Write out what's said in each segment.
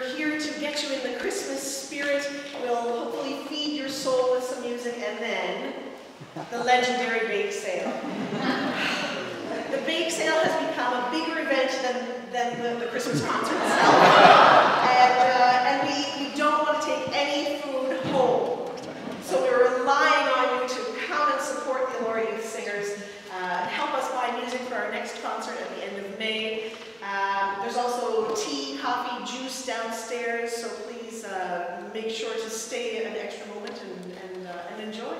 here to get you in the Christmas spirit. We'll hopefully feed your soul with some music, and then the legendary bake sale. The bake sale has become a bigger event than the Christmas concert itself. And we don't want to take any food home. So we're relying on you to come and support the Elora Youth Singers, help us buy music for our next concert at the end of May. There's also tea, coffee, juice downstairs, so please make sure to stay an extra moment and enjoy.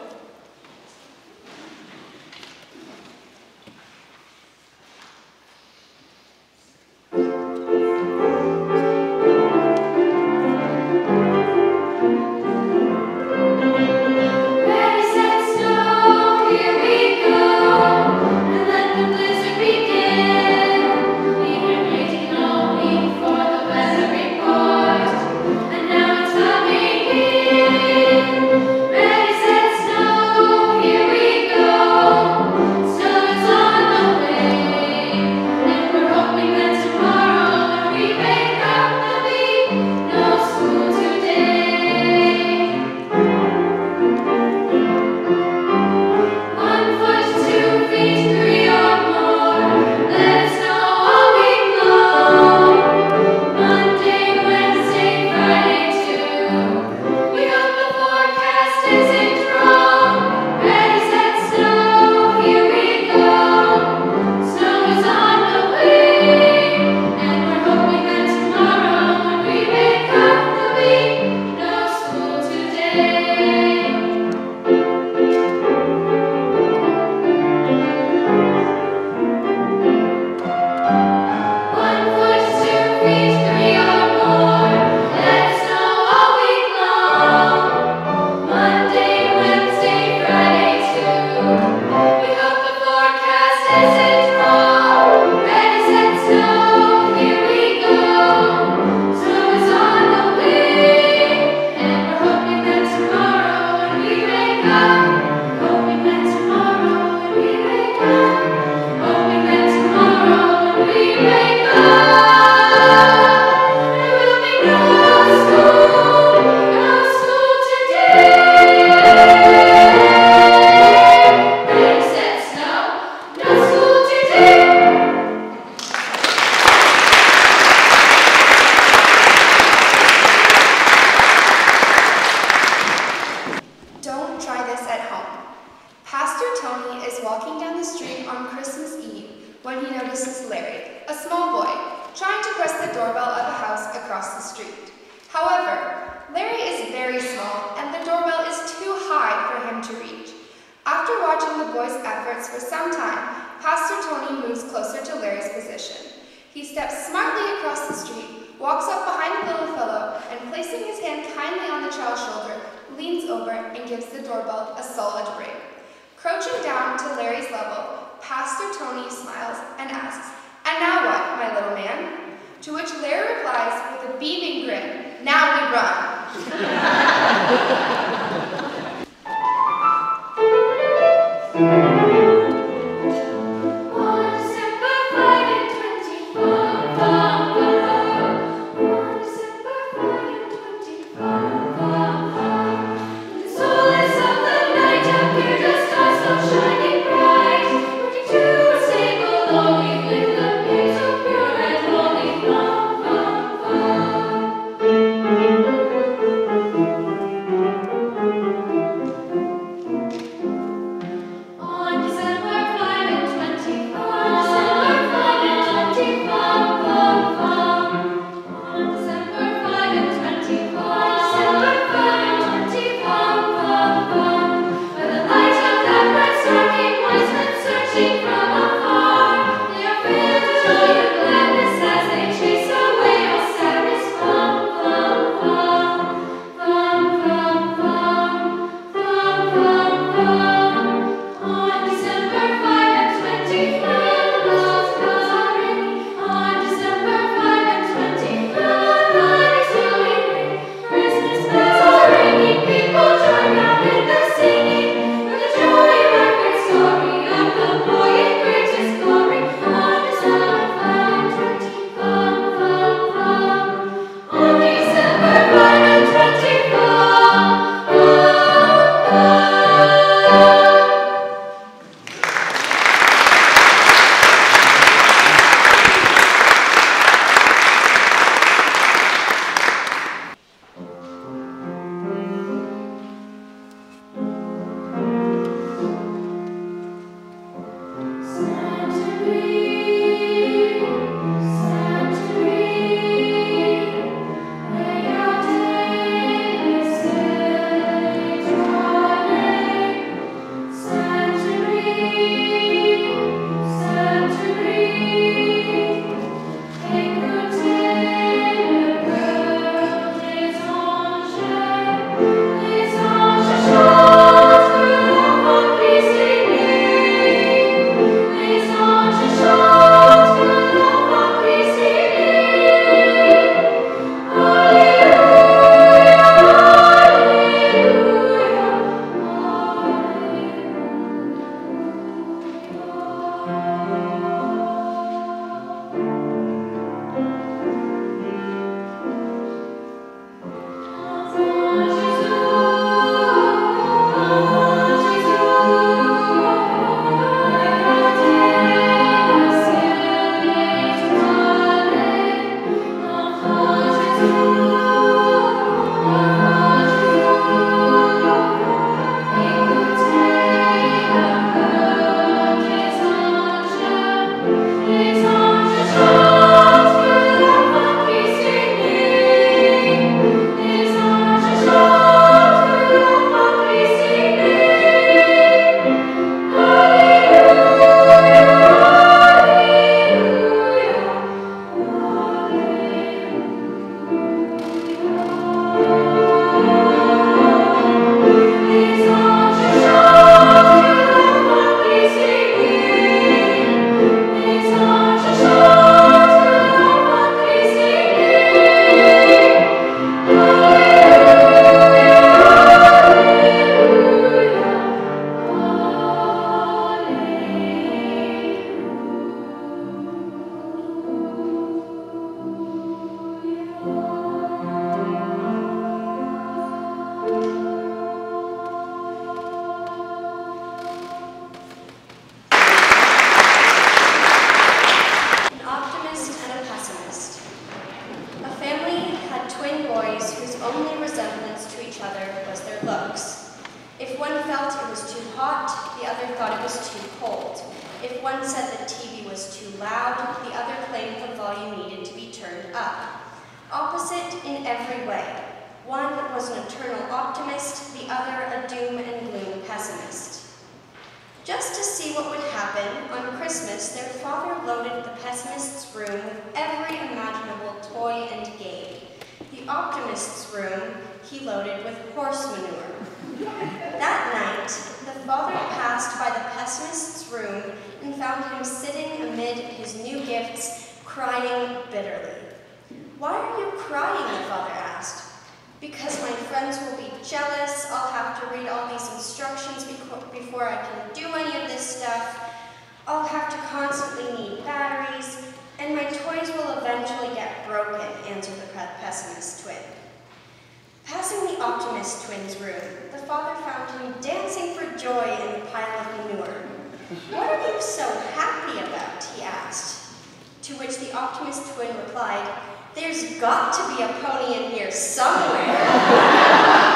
only resemblance to each other was their looks. If one felt it was too hot, the other thought it was too cold. If one said the TV was too loud, the other claimed the volume needed to be turned up. Opposite in every way. One was an eternal optimist, the other a doom and gloom pessimist. Just to see what would happen, on Christmas, their father loaded the pessimist's room with every imaginable toy and game. The optimist's room he loaded with horse manure. That night, the father passed by the pessimist's room and found him sitting amid his new gifts, crying bitterly. "Why are you crying?" the father asked. "Because my friends will be jealous. I'll have to read all these instructions before I can do any of this stuff. I'll have to constantly need batteries, and my toys will eventually get broken," answered the pessimist twin. Passing the optimist twin's room, the father found him dancing for joy in the pile of manure. "What are you so happy about?" he asked. To which the optimist twin replied, "There's got to be a pony in here somewhere."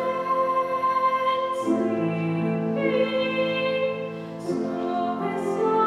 Children sleeping, so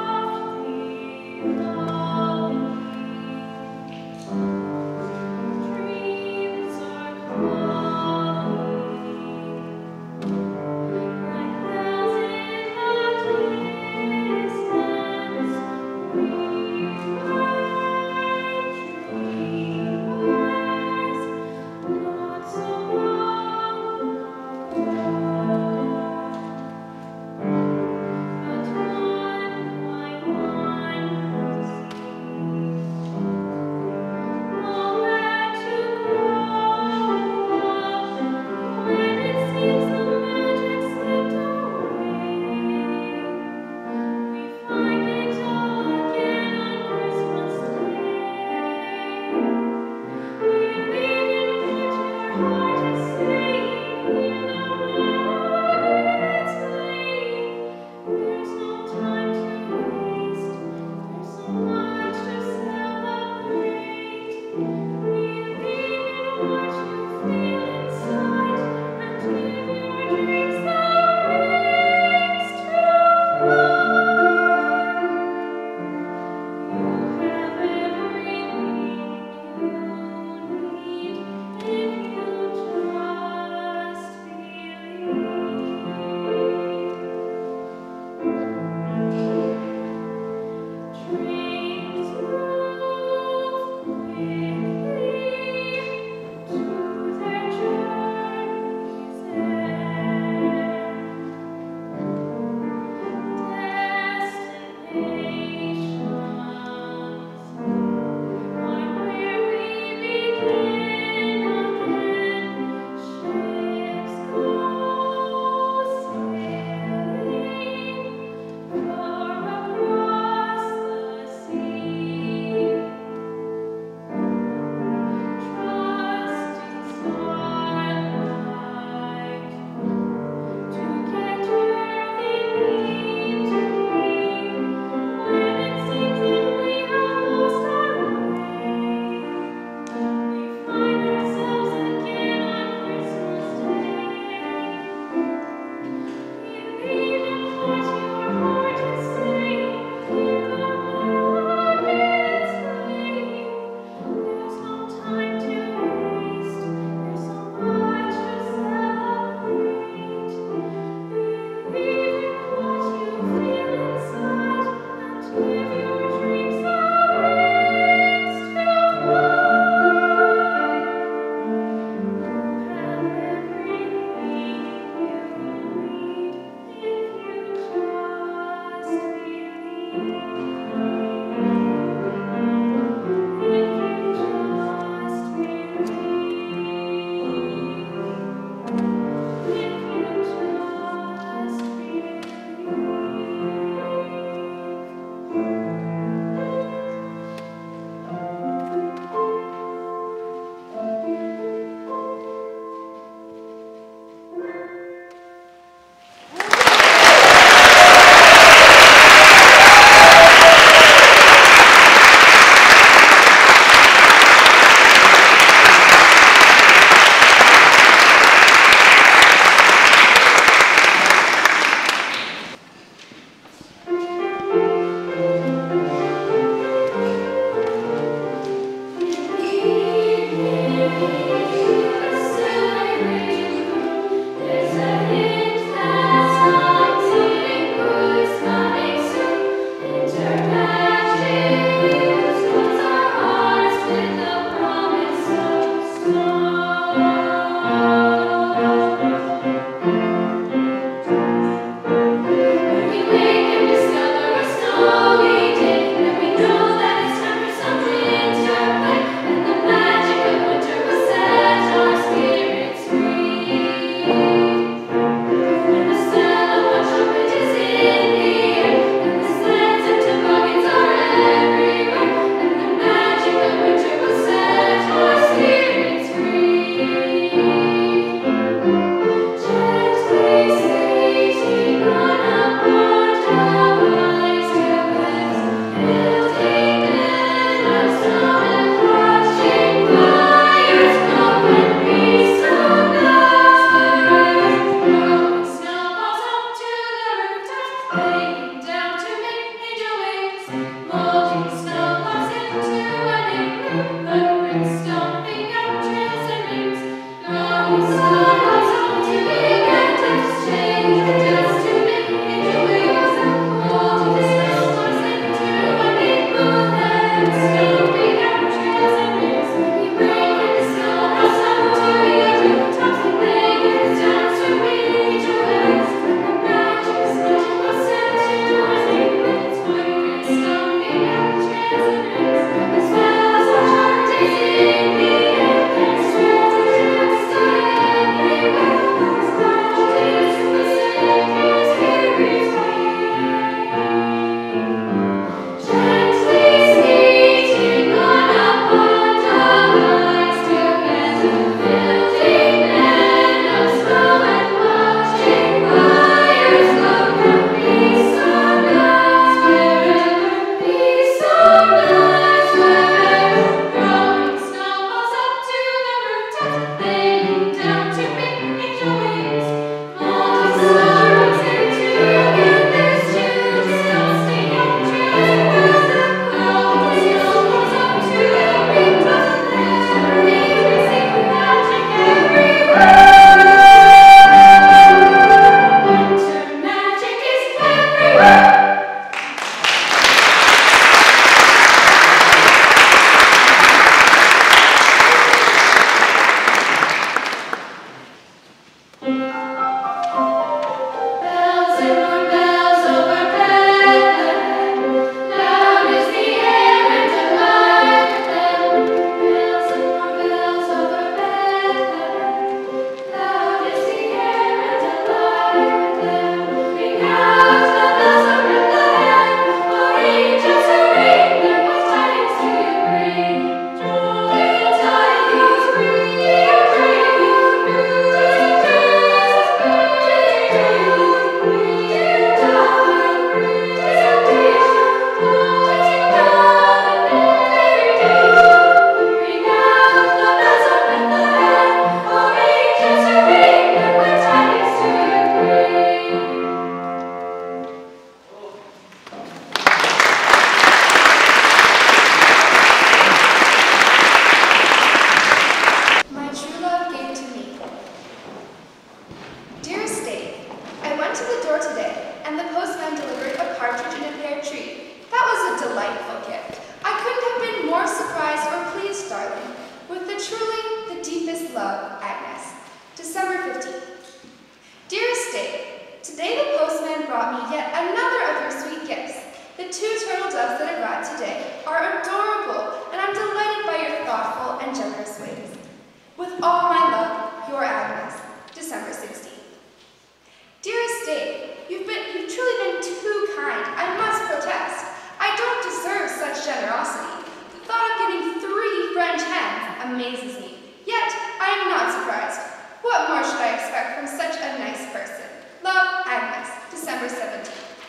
loves that arrived today are adorable, and I'm delighted by your thoughtful and generous ways. With all my love, your Agnes, December 16th. Dearest Dave, you've truly been too kind. I must protest. I don't deserve such generosity. The thought of getting 3 French hens amazes me. Yet, I am not surprised. What more should I expect from such a nice person? Love, Agnes, December 17th.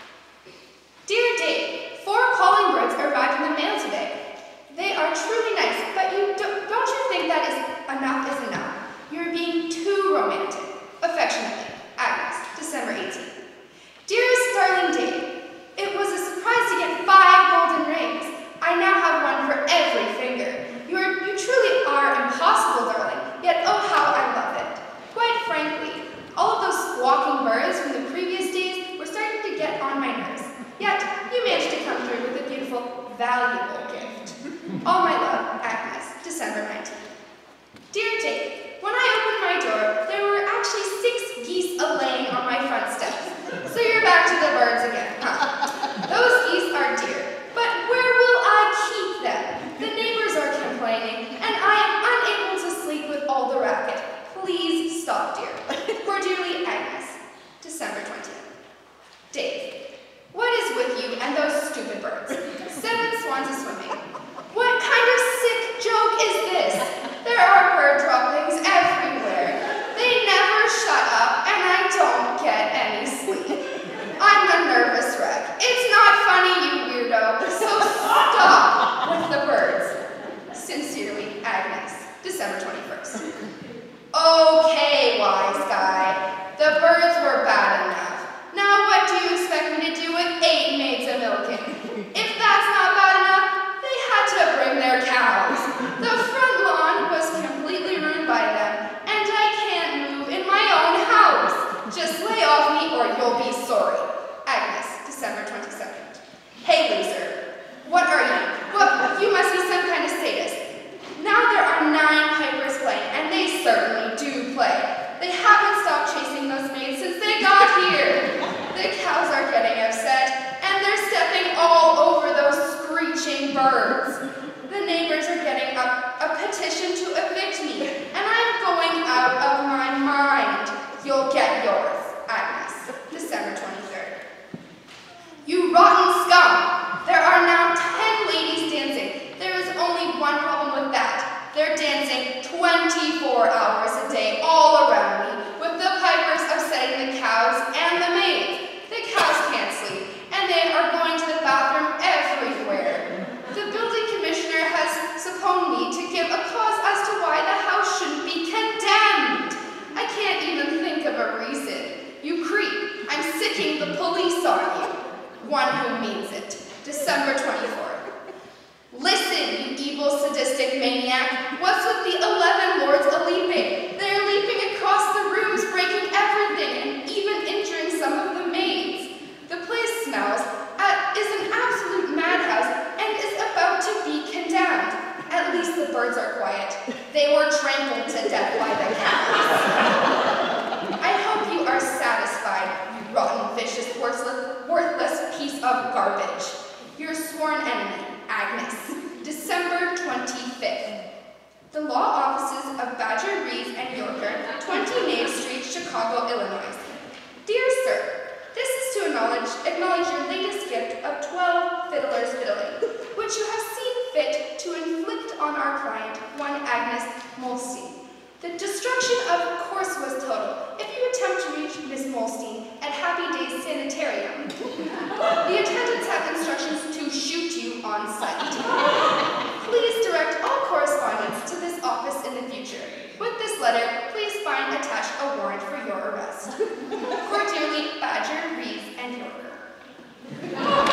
Dear Dave, 4 calling birds arrived in the mail today. They are truly nice, but don't you think that enough is enough? You're being too romantic. Affectionately, Agnes, December 18th. Dearest darling Dave, it was a surprise to get 5 golden rings. I now have one for every finger. You truly are impossible, darling, yet oh how I love it. Quite frankly, all of those squawking birds from the previous days were starting to get on my nerves. Yet, you managed to come through with a beautiful, valuable gift. All my love, Agnes, December 19th. Dear Dave, when I opened my door, there were actually 6 geese a-laying on my front steps. So you're back to the birds again, huh? Those geese are dear, but where will I keep them? The neighbors are complaining, and I am unable to sleep with all the racket. Please stop, dear. Cordially, Agnes, December 20th. Dave, what is with you and those stupid birds? 7 swans a-swimming. What kind of sick joke is this? There are bird droppings everywhere. They never shut up, and I don't get any sleep. I'm a nervous wreck. It's not funny, you weirdo, so stop with the birds. Sincerely, Agnes, December 21st. Okay, wise guy. The birds were bad enough. Now what do you expect me to do with 8 maids a-milking? If that's not bad enough, they had to bring their cows. The front lawn was completely ruined by them, and I can't move in my own house. Just lay off me or you'll be sorry. Agnes, December 22nd. Hey, loser. What are you? Well, you must be some kind of sadist. Now there are 9 pipers playing, and they certainly do play. They haven't stopped chasing those maids since they got here. The cows are getting upset, and they're stepping all over those screeching birds. The neighbors are getting up a petition to evict me, and I'm going out of my mind. You'll get yours, Agnes, December 23rd. You rotten scum! There are now 10 ladies dancing. There is only one problem with that. They're dancing 24 hours a day all around me, with the pipers upsetting the cows and the maids. The cows can't sleep, and they are going to the bathroom everywhere. The building commissioner has supposed me to give a cause as to why the house shouldn't be condemned. I can't even think of a reason. You creep. I'm sicking the police on you. One who means it. December 24th. Listen, you evil sadistic maniac. What's with the 11 lords a-leaping? They're leaping across the rooms, breaking everything, and even injuring some of the maids. The place smells, is an absolute madhouse, and is about to be condemned. At least the birds are quiet. They were trampled to death by the cows. I hope you are satisfied, you rotten, vicious, worthless piece of garbage. Your sworn enemy, Agnes, December 25th. The law offices of Badger, Reeves, and Yorker, 20 Nave Street, Chicago, Illinois. Dear sir, this is to acknowledge your latest gift of 12 fiddlers fiddling, which you have seen fit to inflict on our client, one Agnes Molstein. The destruction, of course, was total. If you attempt to reach Miss Molstein at Happy Days Sanitarium, the attendants have instructions to shoot you on sight. Please direct all correspondence to this office in the future. With this letter, please find attached a warrant for your arrest. Cordially, Badger, Reeves, and Yorker.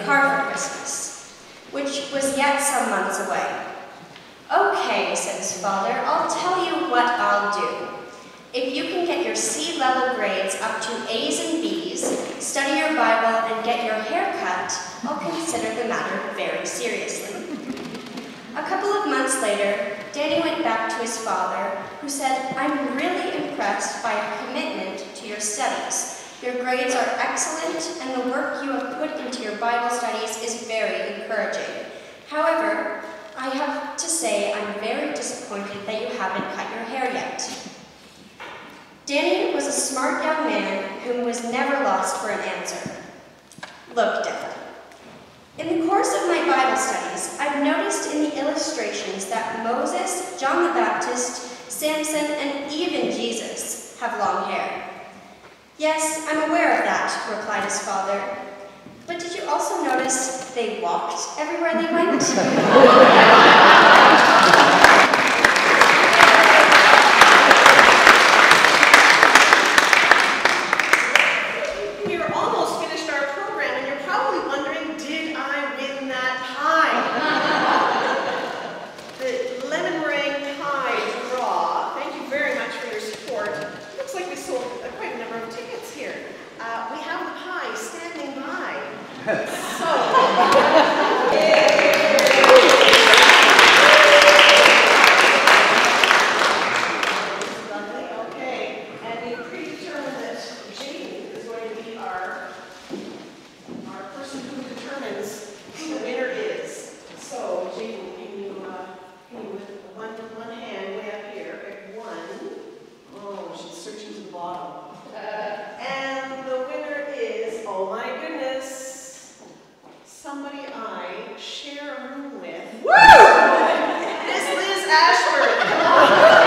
car for Christmas, which was yet some months away. Okay, said his father, I'll tell you what I'll do. If you can get your C-level grades up to A's and B's, study your Bible, and get your hair cut, I'll consider the matter very seriously. A couple of months later, Danny went back to his father, who said, I'm really impressed by your commitment to your studies. Your grades are excellent, and the work you have put into your Bible studies is very encouraging. However, I have to say I'm very disappointed that you haven't cut your hair yet. Danny was a smart young man who was never lost for an answer. Look, Dad, in the course of my Bible studies, I've noticed in the illustrations that Moses, John the Baptist, Samson, and even Jesus have long hair. Yes, I'm aware of that, replied his father. But did you also notice they walked everywhere they went? We are almost finished our program, and you're probably wondering, did I win that pie? The lemon meringue pie draw. Thank you very much for your support. Looks like we sold quite a number of tickets here. We have the pie standing by. Lovely, okay. And we predetermined that Jaden is going to be our person who determines who the winner is. So, Jaden, can you with one hand way up here, pick one. Oh, she's searching to the bottom. And the winner is, oh my goodness, somebody I share a room with. Woo! Miss Liz Ashford, come on.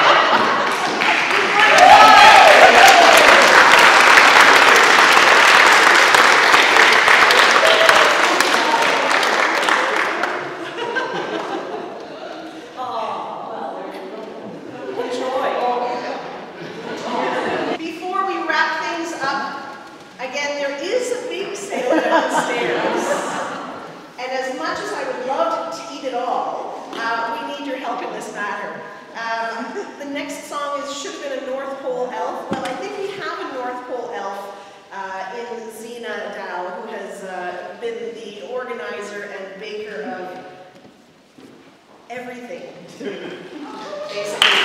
Again, there is a big sale downstairs, and as much as I would love to eat it all, we need your help in this matter. The next song should have been a North Pole elf. Well, I think we have a North Pole elf in Zena Dow, who has been the organizer and baker of everything, basically.